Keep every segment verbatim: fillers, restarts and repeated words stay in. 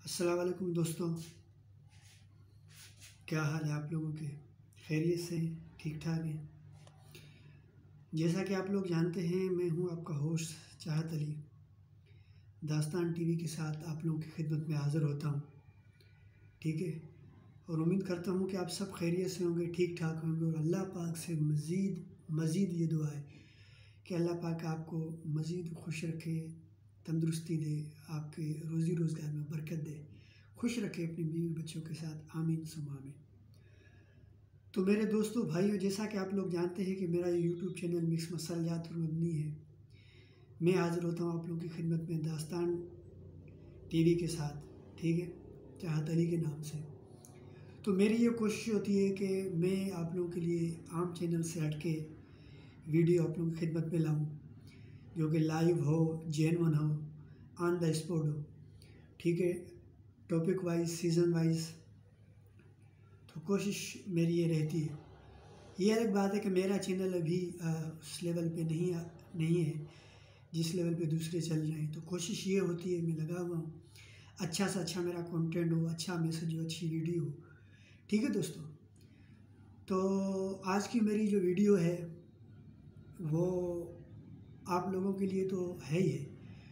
अस्सलाम वालेकुम दोस्तों, क्या हाल है आप लोगों के? खैरियत से हैं? ठीक ठाक हैं? जैसा कि आप लोग जानते हैं, मैं हूं आपका होस्ट चाहत अली। दास्तान टीवी के साथ आप लोगों की खिदमत में हाज़िर होता हूं। ठीक है, और उम्मीद करता हूं कि आप सब खैरियत से होंगे, ठीक ठाक होंगे। और अल्लाह पाक से मज़ीद मज़ीद ये दुआ है कि अल्लाह पाक आपको मज़ीद खुश रखे, तंदुरुस्ती दे, आपके रोज़ी रोज़गार में बरकत दे, खुश रखे अपनी बीवी बच्चों के साथ। आमीन सुम्मा आमीन। तो मेरे दोस्तों भाइयों, जैसा कि आप लोग जानते हैं कि मेरा ये यूट्यूब चैनल मिक्स मसलियात और मबनी है। मैं हाज़िर होता हूँ आप लोगों की खिदमत में दास्तान टीवी के साथ, ठीक है, चाहत अली के नाम से। तो मेरी ये कोशिश होती है कि मैं आप लोगों के लिए आम चैनल से हट के वीडियो आप लोगों की खिदमत में लाऊँ, जो कि लाइव हो, जेन्युइन हो, ऑन द स्पॉट हो। ठीक है, टॉपिक वाइज, सीज़न वाइज, तो कोशिश मेरी ये रहती है। ये अलग बात है कि मेरा चैनल अभी आ, उस लेवल पे नहीं आ, नहीं है जिस लेवल पे दूसरे चल रहे हैं। तो कोशिश ये होती है, मैं लगा हुआ हूँ, अच्छा से अच्छा मेरा कंटेंट हो, अच्छा मैसेज हो, अच्छी वीडियो हो। ठीक है दोस्तों, तो आज की मेरी जो वीडियो है वो आप लोगों के लिए तो है ही है,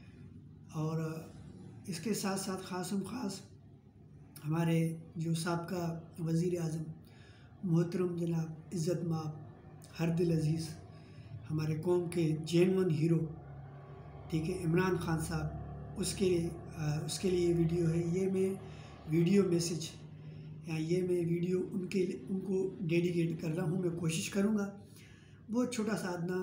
और इसके साथ साथ ख़ासम ख़ास हमारे जो साबका वज़ीर आज़म मोहतरम जनाब इज़्ज़त माब हरदिल अज़ीज़, हमारे कौम के जेन्युइन हीरो, ठीक है, इमरान खान साहब, उसके आ, उसके लिए वीडियो है। ये मैं वीडियो मैसेज या ये मैं वीडियो उनके उनको डेडिकेट कर रहा हूँ। मैं कोशिश करूँगा बहुत छोटा सा आदना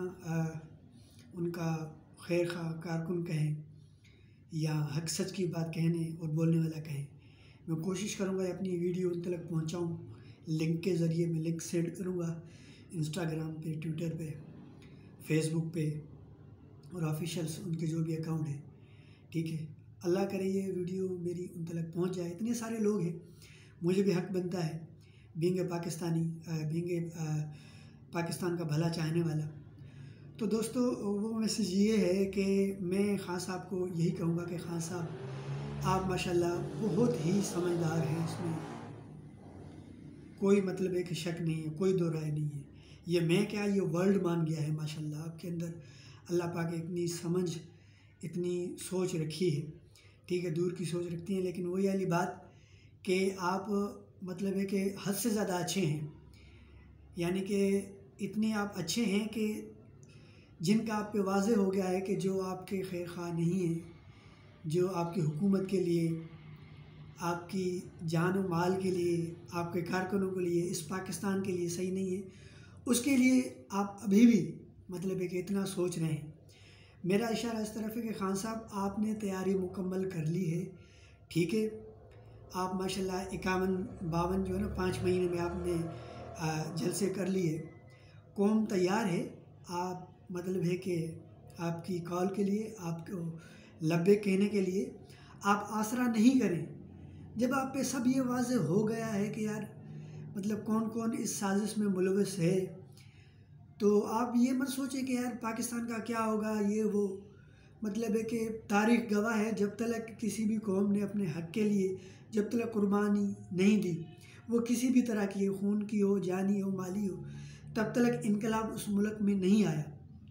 उनका खैर खा कारकुन कहें या हक सच की बात कहने और बोलने वाला कहें, मैं कोशिश करूँगा अपनी वीडियो उन तक पहुँचाऊँ। लिंक के ज़रिए मैं लिंक सेंड करूँगा इंस्टाग्राम पे, ट्विटर पे, फेसबुक पे और ऑफिशियल्स उनके जो भी अकाउंट है। ठीक है, अल्लाह करे ये वीडियो मेरी उन तक पहुँच जाए। इतने सारे लोग हैं, मुझे भी हक बनता है, being a Pakistani, being a Pakistan का भला चाहने वाला। तो दोस्तों वो मैसेज ये है कि मैं खान साहब को यही कहूँगा कि खान साहब आप माशाल्लाह बहुत ही समझदार हैं, इसमें कोई मतलब है कि शक नहीं है, कोई दो राय नहीं है। ये मैं क्या, ये वर्ल्ड मान गया है माशाल्लाह। आपके अंदर अल्लाह पाक इतनी समझ, इतनी सोच रखी है। ठीक है, दूर की सोच रखती हैं, लेकिन वही वाली बात कि आप मतलब है कि हद से ज़्यादा अच्छे हैं, यानी कि इतने आप अच्छे हैं कि जिनका आप पे वाज़े हो गया है कि जो आपके खैर खा नहीं है, जो आपकी हुकूमत के लिए, आपकी जान और माल के लिए, आपके कारकुनों के लिए, इस पाकिस्तान के लिए सही नहीं है, उसके लिए आप अभी भी मतलब है कि इतना सोच रहे हैं। मेरा इशारा इस तरफ है कि खान साहब आपने तैयारी मुकम्मल कर ली है। ठीक है, आप माशाल्लाह इक्यावन बावन जो है ना, पाँच महीने में आपने जलसे कर लिए। कौम तैयार है, आप मतलब है कि आपकी कॉल के लिए, आपको लब्बे कहने के लिए आप आसरा नहीं करें। जब आप पे सब ये वाज़े हो गया है कि यार मतलब कौन कौन इस साजिश में मुलविस है, तो आप ये मत सोचें कि यार पाकिस्तान का क्या होगा, ये वो। मतलब है कि तारीख़ गवाह है, जब तक किसी भी कौम ने अपने हक़ के लिए जब तक कुर्बानी नहीं दी, वो किसी भी तरह की, खून की हो, जानी हो, माली हो, तब तक इनकलाब उस मुल्क में नहीं आया।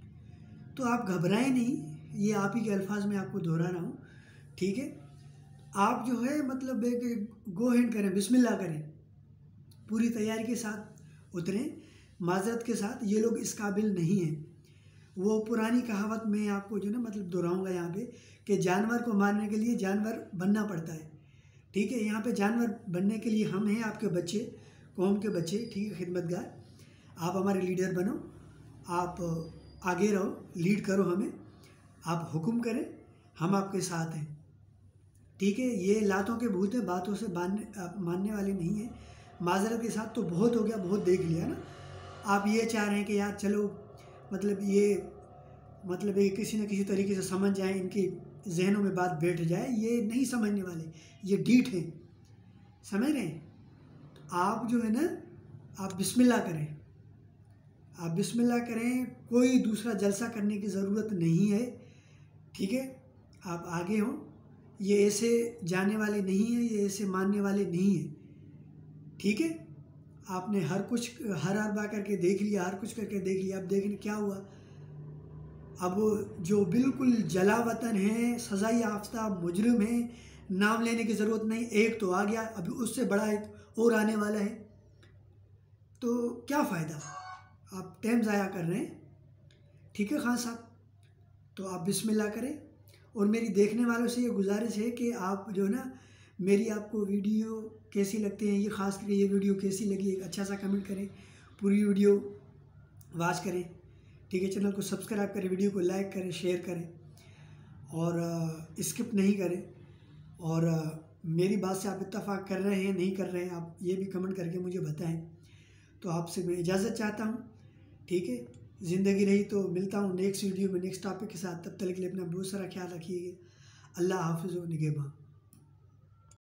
तो आप घबराएं नहीं, ये आप ही के अल्फाज में आपको दोहरा रहा हूँ। ठीक है, आप जो है मतलब एक गो हैंड करें, बिस्मिल्लाह करें, पूरी तैयारी के साथ उतरें, माजरत के साथ। ये लोग इस काबिल नहीं हैं। वो पुरानी कहावत मैं आपको जो ना मतलब दोहराऊँगा यहाँ पे कि जानवर को मारने के लिए जानवर बनना पड़ता है। ठीक है, यहाँ पे जानवर बनने के लिए हम हैं, आपके बच्चे, कौम के बच्चे। ठीक है, खिदमतगार, आप हमारे लीडर बनो, आप आगे रहो, लीड करो हमें, आप हुक्म करें, हम आपके साथ हैं। ठीक है, ये लातों के भूत हैं, बातों से मानने मानने वाले नहीं हैं। माजरत के साथ तो बहुत हो गया, बहुत देख लिया ना। आप ये चाह रहे हैं कि यार चलो मतलब ये मतलब ये किसी न किसी तरीके से समझ जाएं, इनकी जहनों में बात बैठ जाए। ये नहीं समझने वाले, ये डीठ हैं, समझ रहे हैं। तो आप जो है ना, आप बिस्मिल्लाह करें, आप बिस्मिल्लाह करें, कोई दूसरा जलसा करने की ज़रूरत नहीं है। ठीक है, आप आगे हों, ये ऐसे जाने वाले नहीं हैं, ये ऐसे मानने वाले नहीं हैं, ठीक है। आपने हर कुछ हर हर बार करके देख लिया, हर कुछ करके देख लिया, अब देखने क्या हुआ। अब जो बिल्कुल जला वतन है, सज़ा याफ्ता मुजरिम है, नाम लेने की ज़रूरत नहीं, एक तो आ गया, अभी उससे बड़ा एक और आने वाला है, तो क्या फ़ायदा, आप टाइम ज़ाया कर रहे हैं। ठीक है खान साहब, तो आप बिस्मिल्लाह करें। और मेरी देखने वालों से ये गुजारिश है कि आप जो है ना, मेरी आपको वीडियो कैसी लगती है, ये ख़ास करके ये वीडियो कैसी लगी, एक अच्छा सा कमेंट करें, पूरी वीडियो वॉच करें, ठीक है। चैनल को सब्सक्राइब करें, वीडियो को लाइक करें, शेयर करें और स्किप नहीं करें। और आ, मेरी बात से आप इत्तेफाक कर रहे हैं, नहीं कर रहे हैं, आप ये भी कमेंट करके मुझे बताएं। तो आपसे मैं इजाज़त चाहता हूँ, ठीक है। ज़िंदगी रही तो मिलता हूँ नेक्स्ट वीडियो में नेक्स्ट टॉपिक के साथ। तब तक के लिए अपना बहुत सारा ख्याल रखिएगा। अल्लाह हाफिज़ व निगहबान।